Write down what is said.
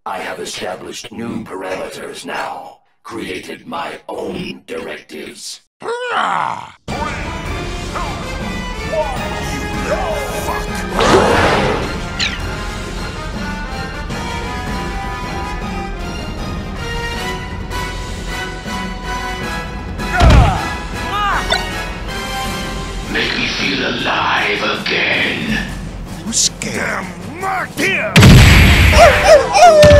I have established new parameters now. Created my own directives. Make me feel alive again. Who's scared? Damn, Mark here!